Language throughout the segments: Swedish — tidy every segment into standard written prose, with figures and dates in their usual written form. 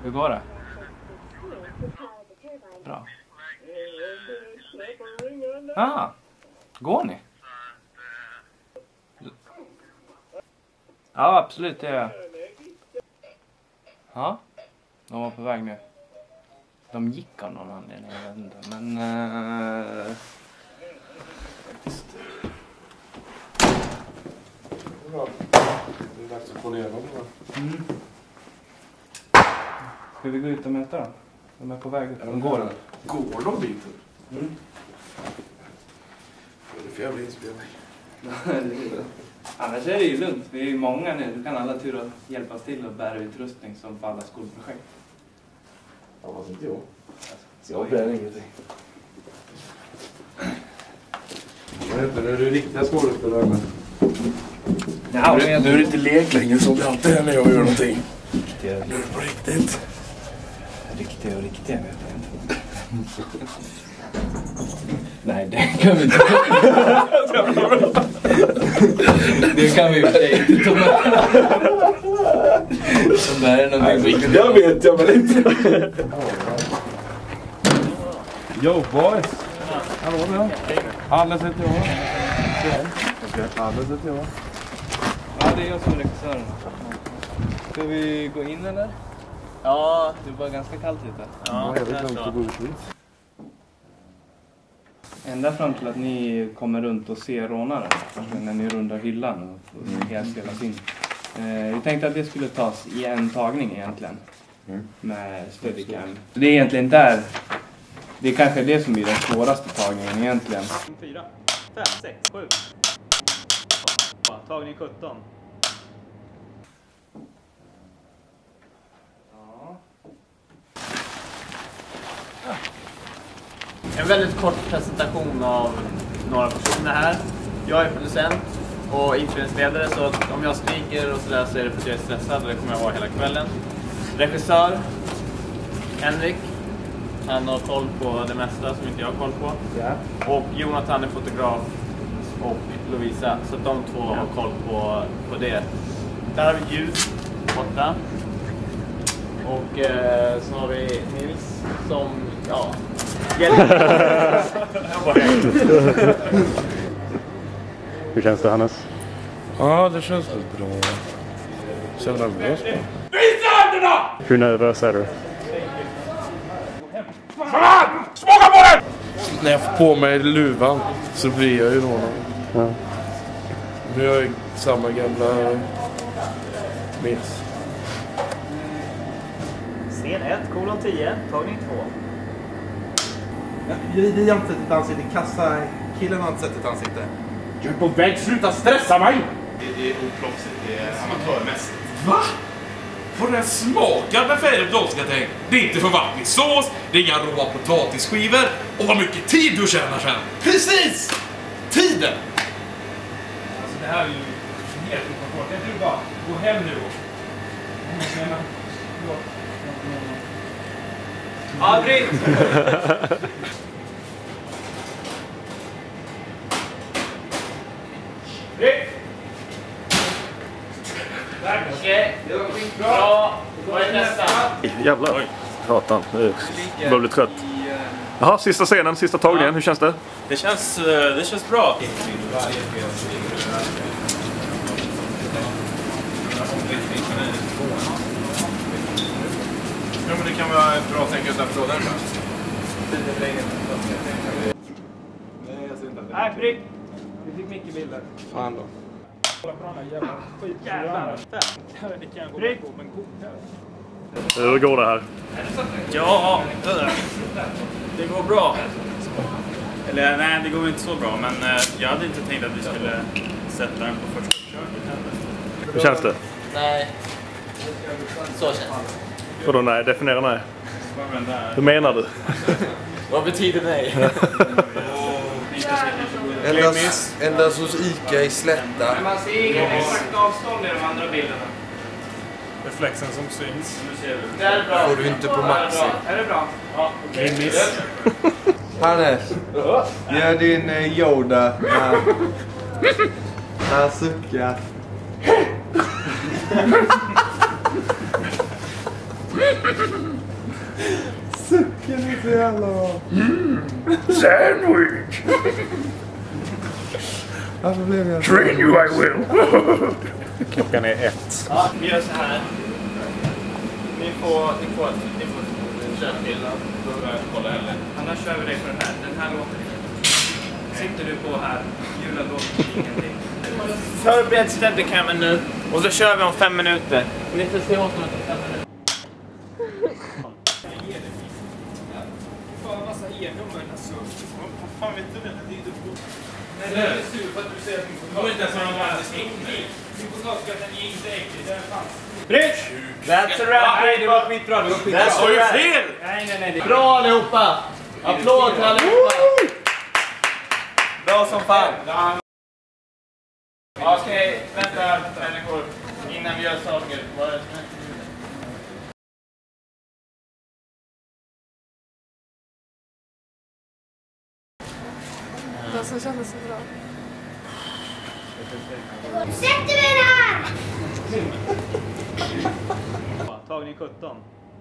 Hur går det? Bra. Går ni? Ja, absolut, det är jag. Ja, de var på väg nu. De gick av någon anledning, jag vet inte. Men... Det är dags att få ner dem. Ska vi gå ut och möta dem? De är på väg ut. De går. Går de dit? Vad är det för jävla inspelning? Annars är det ju lugnt. Vi är ju många nu. Du kan alla tur att hjälpas till att bära utrustning som på alla skolprojekt. Ja, vad inte jag. Jag bär ingenting. Vad heter det? Är du riktiga skådespelare med? Ja, nu är det inte lek längre som det alltid är när jag gör någonting. Nu är det på riktigt. Riktiga vet jag inte. Nej, det kan vi inte. Det kan vi i och för sig inte ta med. Det här är någonting riktigt. Jag vet jag väl inte. Yo boys. Hallå där. Alles heter jag. Alles heter jag. Ja, det är jag som är regissören. Ska vi gå in eller? Ja, det var ganska kallt ute. Ja, jag vet inte att gå ut. Ända fram till att ni kommer runt och ser rånaren. När ni rundar hyllan och helt spelas in. Jag tänkte att det skulle tas i en tagning egentligen. Med Steadicam. Det är egentligen där. Det är kanske det som blir den svåraste tagningen egentligen. 4, 5, 6, 7. Tagning 17. En väldigt kort presentation av några personer här. Jag är producent och inspelningsledare, så om jag skriker och sådär så är det för att jag är stressad, och det kommer jag vara hela kvällen. Regissör Henrik, han har koll på det mesta som inte jag har koll på. Ja. Och Jonathan är fotograf och Lovisa, så de två har koll på det. Där har vi ljud borta. Och så har vi Nils som, Hur känns det, Hannes? Ja, det känns lite bra. Känner nervös. Hur nervös är du? Smaka på den! När jag får på mig luvan så blir jag ju någon. Ja. Nu är jag samma gamla Nils. Scen 1:10, tagning 2. Vi har inte sett ett ansikte. Kassa killen har inte sett ett ansikte. Jag är på väg, sluta stressa mig! Det är oproffsigt, det är amatörmässigt. Va? Får den smaka med färdigt dolskatänk? Det är inte för vattnig sås, det är inga råa potatisskivor. Och vad mycket tid du tjänar sen! Precis! Tiden! Alltså det här är ju helt ofattbart. Jag tror bara, gå hem nu. Aldrig! Okej, det var skitbra. Vad är nästa? Jävlar. Satan, jag börjar bli trött. Jaha, sista scenen, sista tagningen. Hur känns det? Det känns bra. Ja, men det kan vara bra att tänka utanför lådan. Nej, Frick! Vi fick mycket bilder. Fan då. Jävlar! Frick! Hur går det här? Ja, det går bra. Eller nej, det går inte så bra. Men jag hade inte tänkt att vi skulle sätta den på första försöket heller. Hur känns det? Nej, så känns det. Vadå nej? Definiera nej. Hur menar du? Vad betyder nej? Endast hos Ica i Slätta. Man ser inget exakt avstånd i de andra bilderna. Reflexen som syns. Det är bra. Får du inte på Maxi. Är det bra? Ja, okej. Hannes, gör din Yoda när han suckar. Sucken är så jävla bra. Sandwich! Varför blev jag Train you I will! Klockan är 1. Ja, vi gör så här. Ni får köra till kolla heller. Annars kör vi dig på den här låten. Sitter du på här, julalåten, ingenting. Förbered steadicammen nu. Och så kör vi om 5 minuter. Ni får se åt mig om 5 minuter. Fan, massa e-nummer, alltså. Vad fan vet du det? Nej, det är sur för att du säger att du får inte ens ha någon äcklig. Du får ta att den är inte äcklig, det är fan. Bridge! That's a wrap! Nej, det var skitbra, det var skitbra. That's a ju wrap! fel! Nej. Bra allihopa! Applåd till allihopa! Bra som fan! Okej, vänta människor. Innan vi gör saker. Vad är det som händer? Det som kändes så bra. Sätter vi här! Tagning 17.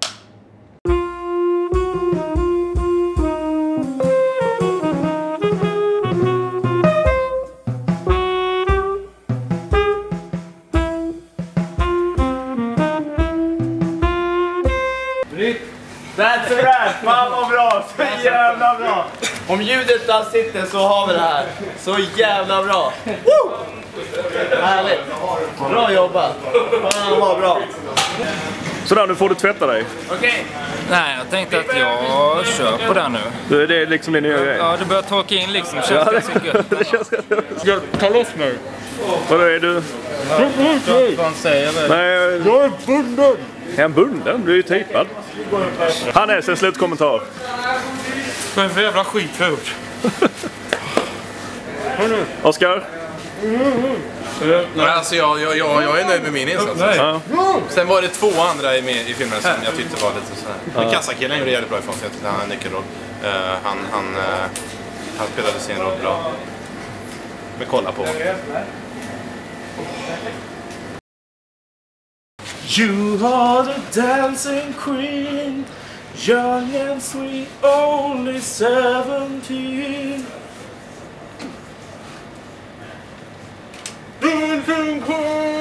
That's a wrap! Fan vad bra! Så jävla bra! Om ljudet där sitter så har vi det här. Så jävla bra! Woo! Härligt! Bra jobbat! Fan vad bra! Sådär, nu får du tvätta dig. Okej. Nej, jag tänkte att jag kör på den nu. Du, det är liksom din nya grej. Ja, du börjar torka in liksom. Det känns ganska gött. Det känns Jag tar loss mig. Vadå är du? Vad säger du? Nej, jag är bunden. Är han bunden? Du är ju tejpad. Han är sen slutkommentar. Vad är det för jävla skit jag har gjort? Oskar? Nej, alltså jag är nöjd med min insats. Ja. Sen var det 2 andra i filmen som jag tyckte var lite sådär. Men kassakillen gjorde jävligt bra ifrån sig. Jag tyckte han hade en nyckelroll. Han spelade sin roll bra. Men kolla på. You are the dancing queen, young and sweet, only 17. Dancing queen.